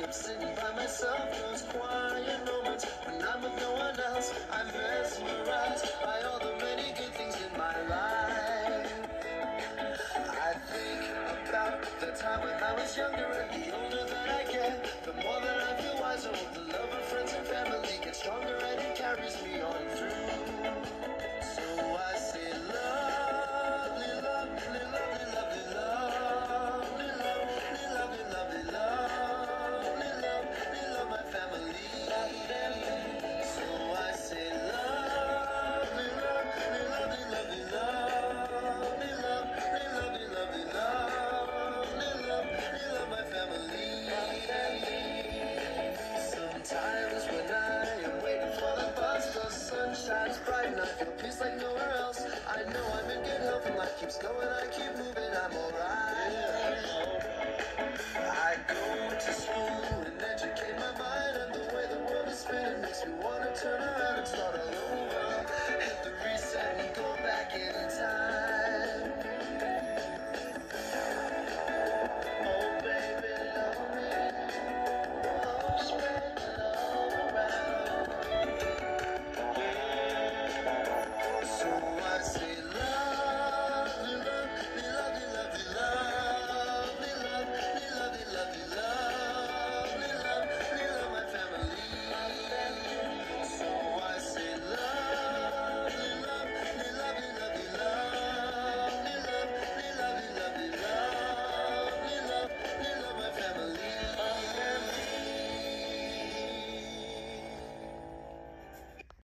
Sitting by myself, those quiet moments when I'm with no one else. I'm mesmerized by all the many good things in my life. I think about the time when I was younger, and the older that I get, the more that I feel wiser. The love of friends and family gets stronger, and it carries me on through. So I say, lovely, lovely, lovely, lovely, lovely, lovely, lovely, lovely, lovely, lovely, love my family. So I say, lovely, lovely, lovely, lovely, lovely, lovely, lovely, lovely, lovely, lovely, love my family. Sometimes when I am waiting for the bus, the sun shines bright and I feel peace like nowhere else. I know I'm in good health and life keeps going.